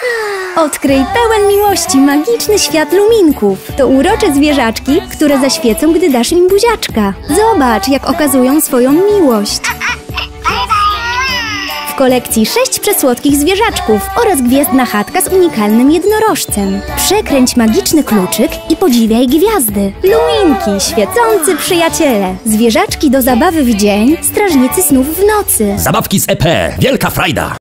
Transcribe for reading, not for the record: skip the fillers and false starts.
Odkryj pełen miłości magiczny świat luminków. To urocze zwierzaczki, które zaświecą, gdy dasz im buziaczka. Zobacz, jak okazują swoją miłość. W kolekcji 6 przesłodkich zwierzaczków oraz gwiezdna chatka z unikalnym jednorożcem. Przekręć magiczny kluczyk i podziwiaj gwiazdy. Luminki, świecący przyjaciele. Zwierzaczki do zabawy w dzień, strażnicy snów w nocy. Zabawki z EP, wielka frajda!